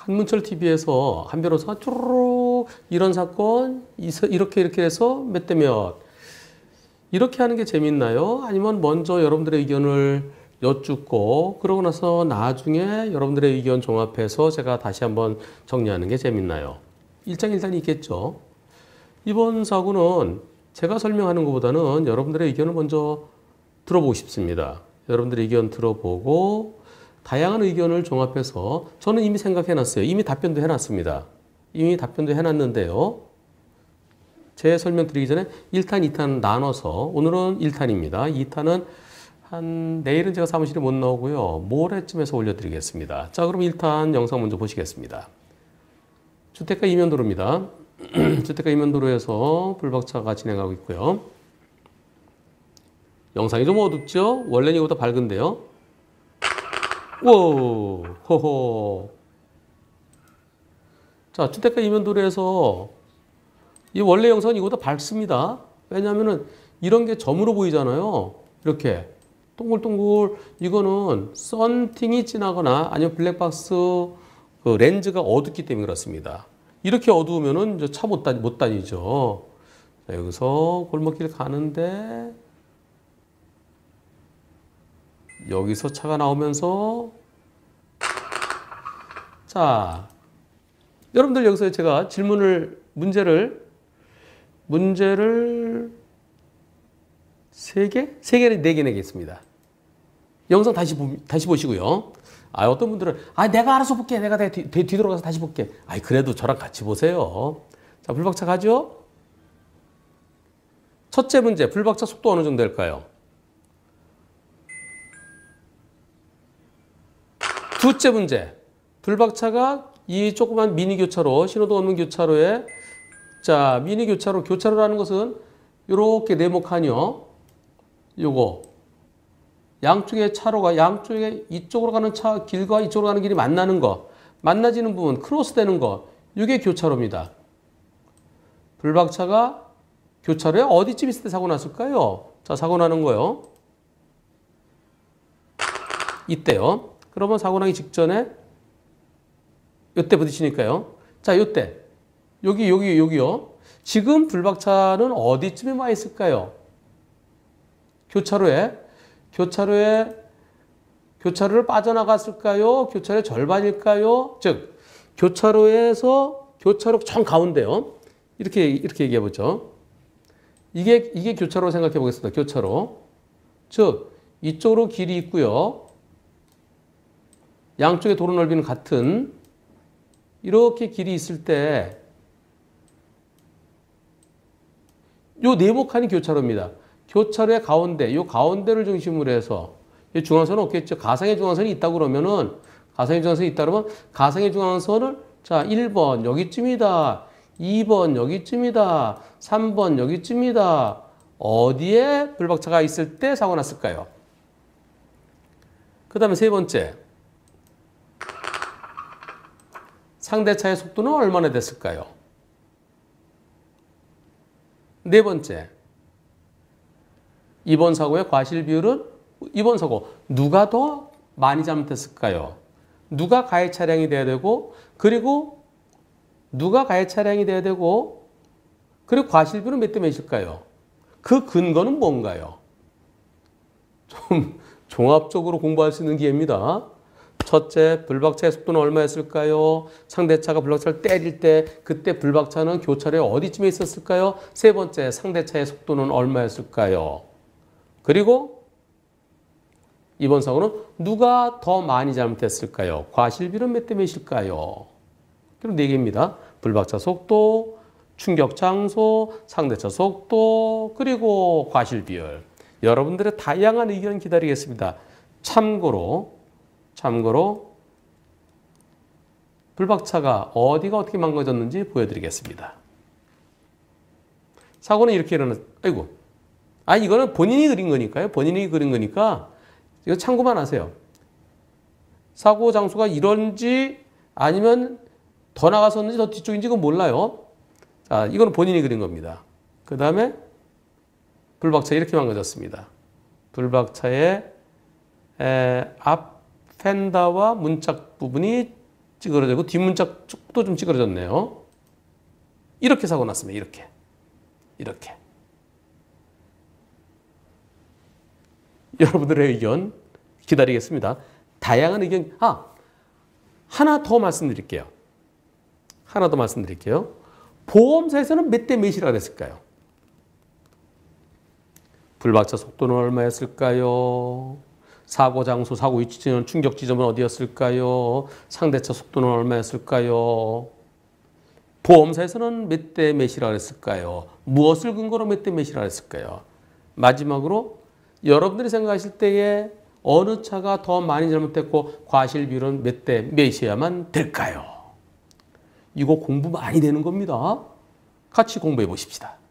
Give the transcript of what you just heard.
한문철 TV에서 한 변호사가 쭈루룩 이런 사건 이렇게 해서 몇 대 몇 이렇게 하는 게 재밌나요? 아니면 먼저 여러분들의 의견을 여쭙고 그러고 나서 나중에 여러분들의 의견 종합해서 제가 다시 한번 정리하는 게 재밌나요? 일장일단이 있겠죠. 이번 사고는 제가 설명하는 것보다는 여러분들의 의견을 먼저 들어보고 싶습니다. 여러분들의 의견 들어보고 다양한 의견을 종합해서 저는 이미 생각해놨어요. 이미 답변도 해놨습니다. 이미 답변도 해놨는데요. 제 설명 드리기 전에 1탄, 2탄 나눠서 오늘은 1탄입니다. 2탄은 내일은 제가 사무실에 못 나오고요. 모레쯤에서 올려드리겠습니다. 자, 그럼 1탄 영상 먼저 보시겠습니다. 주택가 이면도로입니다. 주택가 이면도로에서 불박차가 진행하고 있고요. 영상이 좀 어둡죠? 원래는 이거보다 밝은데요. 오, 호호. 자, 주택가 이면도로에서 이 원래 영상은 이거보다 밝습니다. 왜냐하면은 이런 게 점으로 보이잖아요. 이렇게 동글동글. 이거는 썬팅이 진하거나 아니면 블랙박스 그 렌즈가 어둡기 때문에 그렇습니다. 이렇게 어두우면은 이제 차 못 다니죠. 자, 여기서 골목길 가는데 여기서 차가 나오면서 자, 여러분들 여기서 제가 문제를 3개? 3개는 4개 내겠습니다. 영상 다시 보시고요. 어떤 분들은, 내가 알아서 볼게. 내가 뒤돌아가서 다시 볼게. 그래도 저랑 같이 보세요. 자, 불박차 가죠? 첫째 문제, 불박차 속도 어느 정도 될까요? 둘째 문제, 불박차가 이 조그만 미니 교차로, 신호등 없는 교차로에, 자, 미니 교차로라는 것은 이렇게 네모칸이요. 요거. 양쪽에 차로가, 양쪽에 이쪽으로 가는 길과 이쪽으로 가는 길이 만나는 거, 만나지는 부분, 크로스 되는 거, 이게 교차로입니다. 불박차가 교차로에 어디쯤 있을 때 사고 났을까요? 자, 사고 나는 거요. 이때요. 그러면 사고 나기 직전에 요때 부딪히니까요. 자, 요때. 여기요. 지금 불박차는 어디쯤에 와 있을까요? 교차로를 빠져나갔을까요? 교차로의 절반일까요? 즉, 교차로 정 가운데요. 이렇게 얘기해 보죠. 이게 교차로 생각해 보겠습니다. 교차로. 즉, 이쪽으로 길이 있고요. 양쪽의 도로 넓이는 같은 이렇게 길이 있을 때 요 네모칸이 교차로입니다. 교차로의 가운데, 요 가운데를 중심으로 해서 중앙선은 없겠죠. 가상의 중앙선이 있다고 그러면은 가상의 중앙선을 자, 1번 여기쯤이다. 2번 여기쯤이다. 3번 여기쯤이다. 어디에 불박차가 있을 때 사고 났을까요? 그 다음에 세 번째. 상대차의 속도는 얼마나 됐을까요? 네 번째. 이번 사고의 과실 비율은 이번 사고 누가 더 많이 잘못했을까요? 누가 가해 차량이 돼야 되고 그리고 과실 비율은 몇 대 몇일까요? 그 근거는 뭔가요? 좀 종합적으로 공부할 수 있는 기회입니다. 첫째, 불박차의 속도는 얼마였을까요? 상대차가 불박차를 때릴 때 그때 불박차는 교차로에 어디쯤에 있었을까요? 세 번째, 상대차의 속도는 얼마였을까요? 그리고 이번 사고는 누가 더 많이 잘못했을까요? 과실비는 몇 대 몇일까요? 그럼 4개입니다. 불박차 속도, 충격 장소, 상대차 속도, 그리고 과실 비율. 여러분들의 다양한 의견 기다리겠습니다. 참고로 불박차가 어디가 어떻게 망가졌는지 보여드리겠습니다. 사고는 이렇게 이거는 본인이 그린 거니까요. 이거 참고만 하세요. 사고 장소가 이런지 아니면 더 나갔었는지 더 뒤쪽인지 그건 몰라요. 자, 이거는 본인이 그린 겁니다. 그 다음에 불박차 이렇게 망가졌습니다. 불박차의 앞 펜다와 문짝 부분이 찌그러지고 뒷문짝 쪽도 좀 찌그러졌네요. 이렇게 사고 났습니다. 이렇게. 여러분들의 의견 기다리겠습니다. 다양한 의견. 하나 더 말씀드릴게요. 보험사에서는 몇 대 몇이라고 그랬을까요? 불박차 속도는 얼마였을까요? 사고 장소, 사고 위치 지점, 충격 지점은 어디였을까요? 상대차 속도는 얼마였을까요? 보험사에서는 몇 대 몇이라고 했을까요? 무엇을 근거로 몇 대 몇이라고 했을까요? 마지막으로 여러분들이 생각하실 때에 어느 차가 더 많이 잘못됐고 과실 비율은 몇 대 몇이어야만 될까요? 이거 공부 많이 되는 겁니다. 같이 공부해 보십시다.